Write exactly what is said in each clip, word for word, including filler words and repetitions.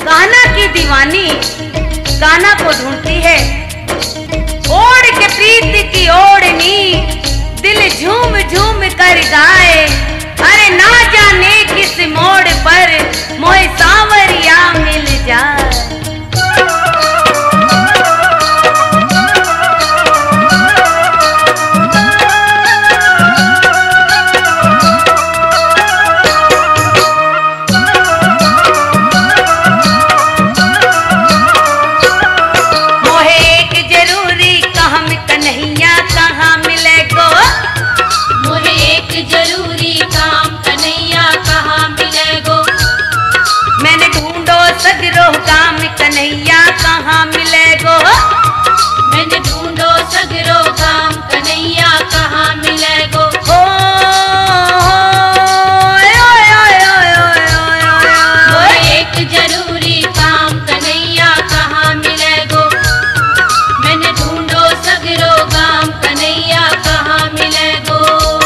कान्हा की दीवानी कान्हा को ढूंढती है, ओढ़ के प्रीत की ओढ़नी दिल झूम झूम कर गाए। अरे ना जाने किस मोड़ पर मोहे सांवरिया मिल जाए। कन्हैया कहाँ मिलेगो, मैंने ढूंढो सगरो काम कन्हैया कहाँ मिलेगो। ओ एक जरूरी काम कन्हैया कहाँ मिलेगो, मैंने ढूंढो सगरो काम कन्हैया कहाँ मिलेगो।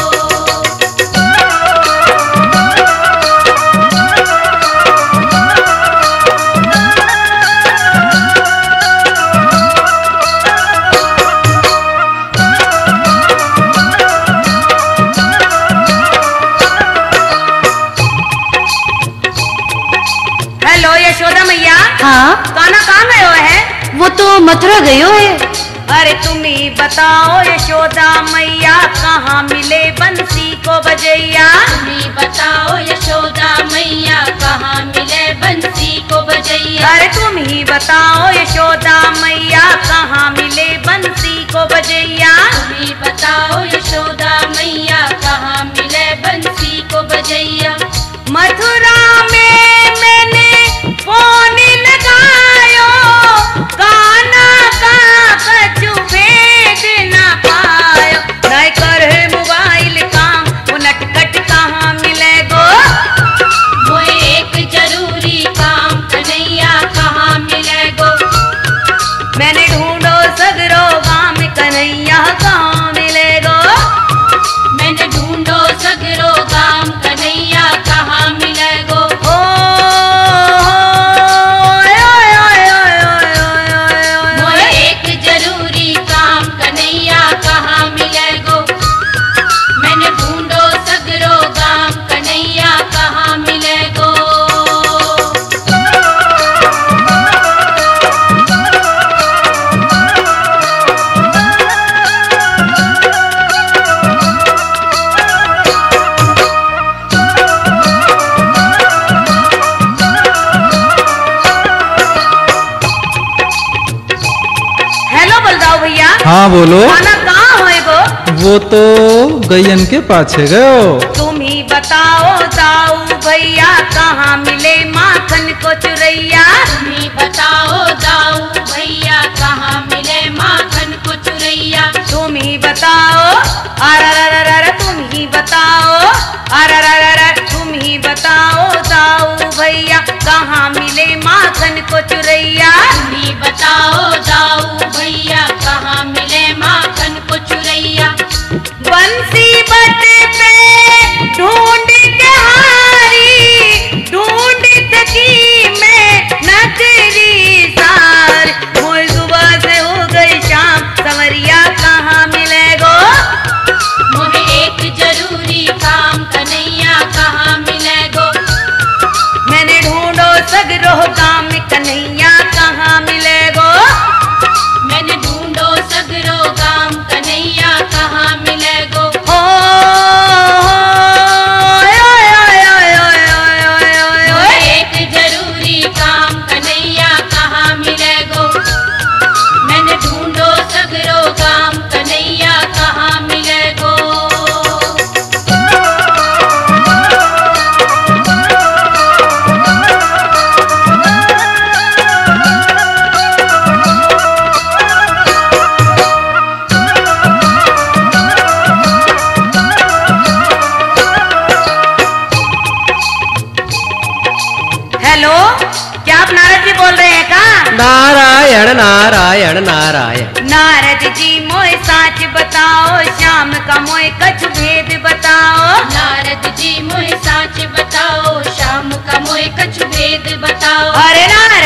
यशोदा मैया, हाँ कान्हा कहाँ गयो है? वो तो मथुरा गयो है। अरे तुम ही बताओ यशोदा मैया, कहाँ मिले बंसी को बजैया। तुम ही बताओ यशोदा मैया, कहाँ मिले बंसी को बजैया। अरे तुम ही बताओ यशोदा मैया, कहाँ मिले बंसी को बजैया। तुम ही बताओ यशोदा मैया, कहाँ मिले बंसी को बजैया। मथुरा में मैंने फोन लगायो, कान्हा का कछु भेद न पायो। नहीं करे मोबाइल काम, वो नटखट कहाँ मिलेगो। वो एक जरूरी काम कन्हैया कहाँ मिलेगो, मैंने ढूंढो सगरो काम कन्हैया कहाँ मिलेगो। मैंने ढूंढो सगरो काम कन्हैया कहाँ मिलेगो। हाँ बोलो। कान्हा कहाँ होएगो? वो तो गैयन के पाछे गयो। तुम ही बताओ दाऊ भैया, कहाँ मिले माखन को चुरैया। तुम ही बताओ दाऊ भैया, कहाँ मिले माखन को चुरैया। तुम ही बताओ अररररर, तुम ही बताओ अररररर, तुम ही बताओ दाऊ भैया, कहाँ मिले माखन को चुरैया। तुम ही बताओ दाऊ भैया, कहाँ मिले माखन को चुरैया। बंसी बट पे ढूंढ के हारी, ढूंढ थकी मैं नगरी सार। मोर सुबह से हो गई शाम, संवरिया कहाँ मिलेगो। मोहे एक जरूरी काम कन्हैया कहाँ मिलेगो, मैंने ढूंढो सगरो काम कन्हैया कहाँ मिलेगो। मैंने ढूंढो सगरो काम कन्हैया कहाँ मिलेगो। ओ एक जरूरी काम कन्हैया कहाँ मिलेगो, मैंने ढूंढो सगरो काम कन्हैया कहाँ मिलेगो। हेलो, क्या आप नारद जी बोल रहे हैं का? नारायण नारायण नारायण। नारद जी मोए साच बताओ, श्याम का मोए कछु भेद बताओ। नारद जी मोहे साच बताओ, शाम का मोहे कछु भेद बताओ। अरे नारद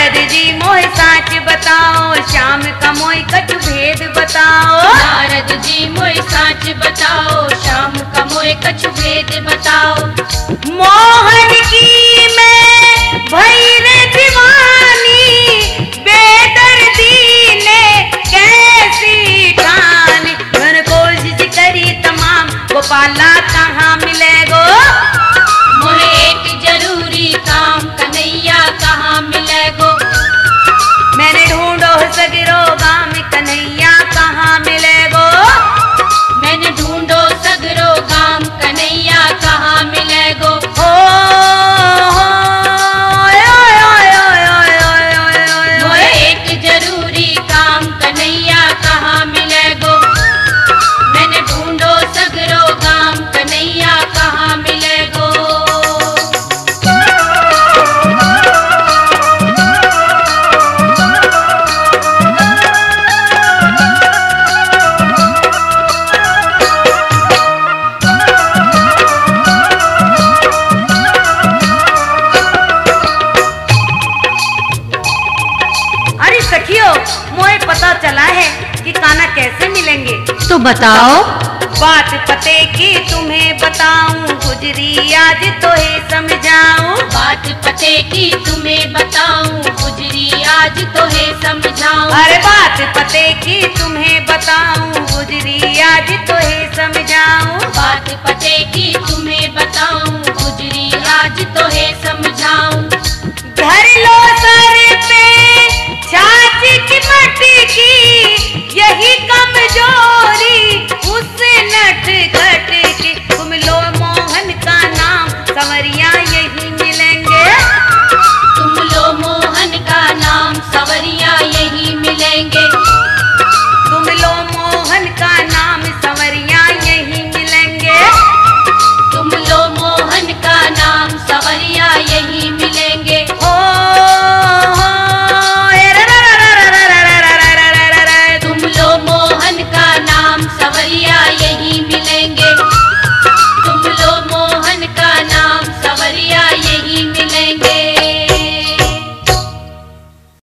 मोई कछु भेद बताओ। नारद जी मोय साच बताओ, श्याम का मोय कछु भेद बताओ। मोहन की मैं भई रे दीवानी, बेदर्दी ने कैसी ठानी। मैंने कोशिश करी तमाम, गोपाला कहाँ मिले गो। मोहे एक जरूरी काम, कन्हैया कहाँ मिले गो। मैंने ढूंढो सगरो गाम, कन्हैया कहाँ मिले गो। मैंने ढूंढो सगरो गाम, कन्हैया कहाँ मिले गो। ओ, हो, ओय, ओय, ओय, ओय, ओय, ओय, ओय, ओय, मोहे ओय। एक जरूरी काम, कन्हैया कहाँ मिले गो। मैंने ढूंढो सगरो गाम, कन्हैया कहाँ मिले गो। अरे सखियो, मोए पता चला है कि कान्हा कैसे मिलेंगे। तो बताओ। बात पते की तुम्हें बताऊं, गुजरी आज तो है समझाऊं। बात पते की तुम्हें बताऊं, गुजरी आज तो है समझाऊं। अरे बात पते की तुम्हें बताऊं, गुजरी आज तो है समझाऊं। बात पते की तुम्हें बताऊं, गुजरी आज तो है समझाऊं।